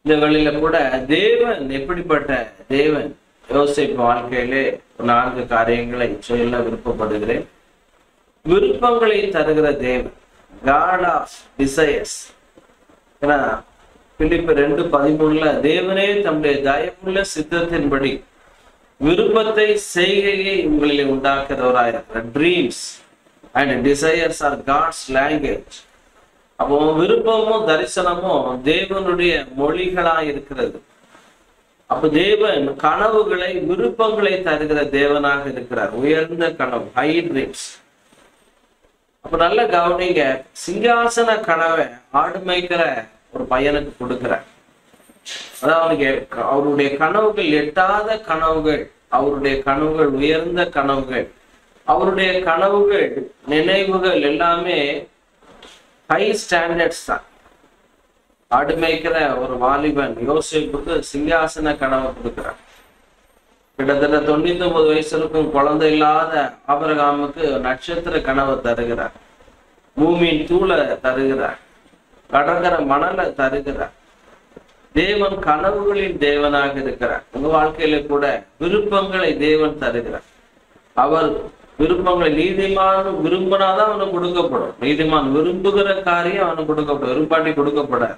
இந்த வழியில கூட தேவன் எப்படிப்பட்ட தேவன் யோசேப்பு வாழ்க்கையிலே 4 காரியங்களை சொல்ல விருப்பப்படுகிறேன். விருப்பங்களை தருகிற தேவன், God of desires. ஏன்னா பிலிப்பியர் 2:13 தேவனே தம்முடைய தயவுள்ள சித்தத்தின்படி விருப்பத்தை செய்கையை உங்களிலே உண்டாக்குறவராயிருக்கிறார். Dreams and desires are God's language. அப்போ விருப்பமும் தரிசனமும் தேவனுடைய மொழிகளாய் இருக்கிறது. அப்ப தேவன் கனவுகளை விருப்பங்களை தருகிற தேவனாக இருக்கிறார். உயர்ந்த கனவு, ஹை ட்ரீம்ஸ். அப்ப நல்ல கவனிங்க, சிங்காசன கனவை ஆடு மேய்க்கிற ஒரு பையனுக்கு கொடுக்கிறார். அதாவது அவருடைய கனவுகள் எட்டாத கனவுகள், அவருடைய கனவுகள் உயர்ந்த கனவுகள், அவருடைய கனவுகள் நினைவுகள் எல்லாமே ஹை ஸ்டாண்டர்ட்ஸ் தான். ஆடு மேய்க்கிற ஒரு வாலிபன் யோசேப்புக்கு சிங்காசன கனவை கொடுக்கிறார். கிட்டத்தட்ட 99 வயசு இருக்கும் குழந்தை இல்லாத ஆபிரகாமுக்கு நட்சத்திர கனவை தருகிறார். பூமியின் தூளை தருகிறார். கடற்கரை மணலை தருகிறார். தேவன் கனவுகளின் தேவனாக இருக்கிறார். உங்க வாழ்க்கையில கூட விருப்பங்களை தேவன் தருகிறார். அவர் விருப்பங்களை நீதிமான் விரும்பினாதான் அவனுக்கு கொடுக்கப்படும். நீதிமான் விரும்புகிற காரியம் அவனுக்கு கொடுக்கப்படும், விரும்பாட்டி கொடுக்கப்படாது.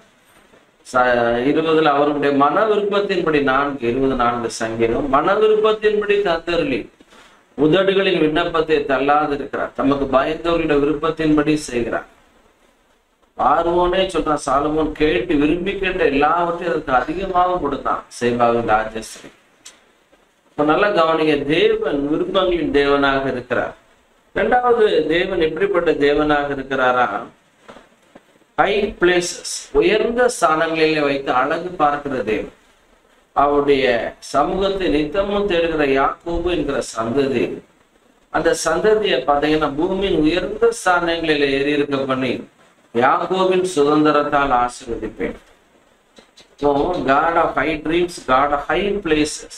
20 அவருடைய மன விருப்பத்தின்படி 4:24 சங்கீதம், மன விருப்பத்தின்படி தந்தருளி உதடுகளின் விண்ணப்பத்தை தள்ளாது இருக்கிறார். தமக்கு பயந்தவர்களுடைய விருப்பத்தின்படி செய்கிறார். பார்வோனே சொல்றான், சாலமோன் கேட்டு விரும்பி கேட்ட எல்லாவற்றையும் அதற்கு அதிகமாக கொடுத்தான் சேபாவின் ராஜஸ்ரீ. இப்ப நல்லா கவனிங்க, தேவன் விருப்பங்களின் தேவனாக இருக்கிறார். 2வது தேவன் எப்படிப்பட்ட தேவனாக இருக்கிறாரா? ஹை பிளேசஸ், உயர்ந்த ஸ்தானங்களிலே வைத்து அழகு பார்க்கிற தேவன். அவருடைய சமூகத்தை நித்தமும் தேடுகிற யாக்கோபு என்கிற சந்ததி, அந்த சந்ததியை பார்த்தீங்கன்னா பூமியின் உயர்ந்த ஸ்தானங்களில் ஏறி இருக்க பண்ணி யாக்கோபின் சுதந்திரத்தால் ஆசீர்வதிப்பேன். God of high dreams, God of high places.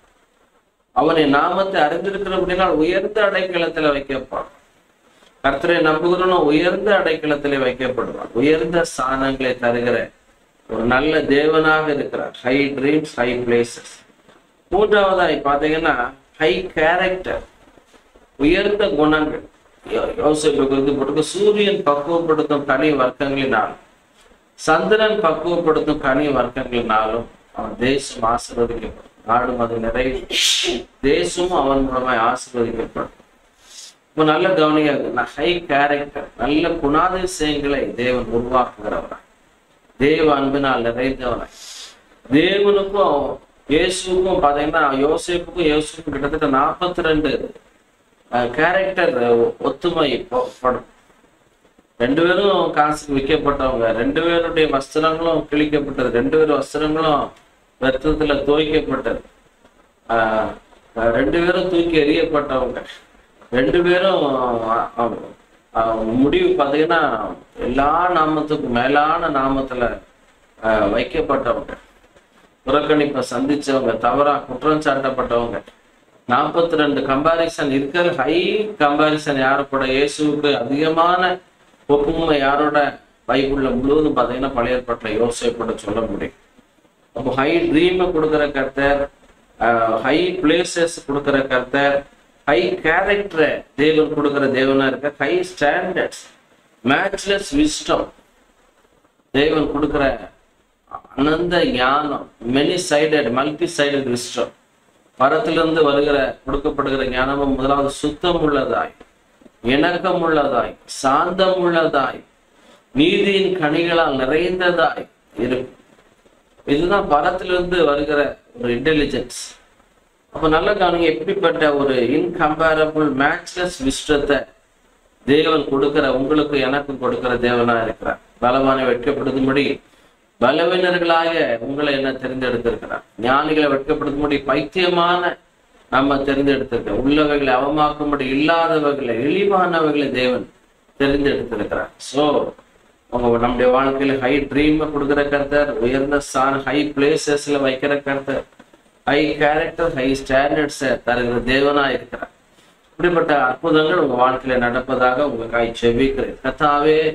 அவனை நாமத்தை அறிந்திருக்கிற அப்படின்னா உயர்ந்த அடைக்கலத்துல வைக்கப்பான். கர்த்தரை நம்புகிறோம், உயர்ந்த அடைக்கலத்திலே வைக்கப்படுவார். உயர்ந்த ஸ்தானங்களை தருகிற ஒரு நல்ல தேவனாக இருக்கிறார். High dreams, high places. 3வதாய் பார்த்தீங்கன்னா ஹை கேரக்டர், உயர்ந்த குணங்கள். யோசேப்புக்கு சூரியன் பக்குவப்படுத்தும் கனி வர்க்கங்களினாலும் சந்திரன் பக்குவப்படுத்தும் கனி வர்க்கங்களினாலும் அவன் தேசம் ஆசீர்வதிக்கப்படும். நாடும் அது நிறைவு, தேசமும் அவன் மூலமாய் ஆசீர்வதிக்கப்படும். இப்போ நல்ல கவனியாக ஹை கேரக்டர், நல்ல குணாதிசயங்களை தேவன் உருவாக்குகிறவராய், தேவ அன்பினால் நிறைந்தவராய். தேவனுக்கும் இயேசுக்கும் பார்த்தீங்கன்னா யோசேப்புக்கும் இயேசுக்கும் கிட்டத்தட்ட 42 கேரக்டர் ஒத்துமை படும். 2 பேரும் காசுக்கு விற்கப்பட்டவங்க, 2 பேருடைய வஸ்திரங்களும் கிழிக்கப்பட்டது, 2 பேர் வஸ்திரங்களும் ரத்தத்துல துவைக்கப்பட்டது, 2 பேரும் தூக்கி எறியப்பட்டவங்க, 2 பேரும் முடிவு பார்த்தீங்கன்னா எல்லா நாமத்துக்கும் மேலான நாமத்துல வைக்கப்பட்டவங்க, புறக்கணிப்பை சந்திச்சவங்க, தவறா குற்றம் சாட்டப்பட்டவங்க. 42 கம்பாரிசன் இருக்கிற ஹை கம்பாரிசன் யாரு கூட? இயேசுவுக்கு அதிகமான ஒப்புமை யாரோட? பைபிள்ல முழுவதும் பார்த்தீங்கன்னா பழைய ஏற்பாட்டுல யோசேப்போட சொல்ல முடியும். அப்போ ஹை ட்ரீமை கொடுக்குற கர்த்தர், ஹை பிளேசஸ் கொடுக்குற கர்த்தர், ஹை கேரக்டரை தேவன் கொடுக்குற தேவனா இருக்க, ஹை ஸ்டாண்டர்ட்ஸ், மேட்ச்லெஸ் விஸ்டம் தேவன் கொடுக்குற அனந்த ஞானம், many sided multi sided wisdom. பரத்திலிருந்து வருகிற கொடுக்கப்படுகிற ஞானமும் முதலாவது சுத்தம் உள்ளதாய், இணக்கம் உள்ளதாய், சாந்தம் உள்ளதாய், நீதியின் கனிகளால் நிறைந்ததாய் இருக்கும். இதுதான் பரத்திலிருந்து வருகிற ஒரு இன்டெலிஜென்ஸ். அப்ப நல்ல கவனிங்க, எப்படிப்பட்ட ஒரு இன்கம்பேரபிள் மேட்ச்லெஸ் விஸ்டத்தை தேவன் கொடுக்கிற உங்களுக்கு எனக்கும் கொடுக்கிற தேவனா இருக்கிறார். பலவானை வெட்கப்படுத்தும்படி பலவீனர்களாக உங்களை என்ன தெரிந்தெடுத்திருக்கிறார். ஞானிகளை வெட்கப்படுத்தும்படி பைத்தியமான நம்ம தெரிந்தெடுத்திருக்கிறோம். உள்ளவைகளை அவமாக்கும்படி இல்லாதவர்களை இழிவானவர்களை தேவன் தெரிந்தெடுத்திருக்கிறார். ஸோ நம்முடைய வாழ்க்கையில ஹை ட்ரீமை கொடுக்குற கர்த்தர், உயர்ந்த ஸ்தான ஹை பிளேசஸ்ல வைக்கிற கர்த்தர், ஹை கேரக்டர், ஹை ஸ்டாண்டர்ட்ஸை தருகிற தேவனா இருக்கிறார். இப்படிப்பட்ட அற்புதங்கள் உங்க வாழ்க்கையில நடப்பதாக உங்களுக்காக செபிக்கிறேன். கர்த்தாவே,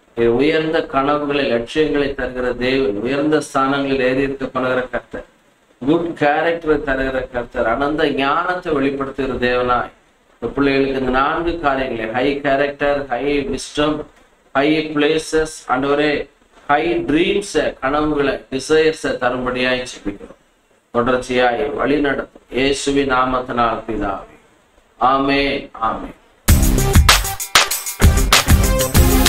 உயர்ந்த கனவுகளை, லட்சியங்களை தருகிற தேவன், உயர்ந்த ஸ்தானங்களில் ஏறி இருக்க பண்ணுகிற கர்த்தர், குட் கேரக்டரை தருகிற கர்த்தர், அனந்த ஞானத்தை வெளிப்படுத்துகிற தேவனாய் இந்த பிள்ளைகளுக்கு இந்த 4 காரியங்களை, high character, high wisdom, high places, ஆண்டவரே ஹை ட்ரீம்ஸை, கனவுகளை, டிசைர்ஸை தரும்படியாய் ஜெபிக்கிறோம். தொடர்ச்சியாய் வழி நடத்தும் இயேசுவின் நாமத்தினால் பிதாவே, ஆமென், ஆமென்.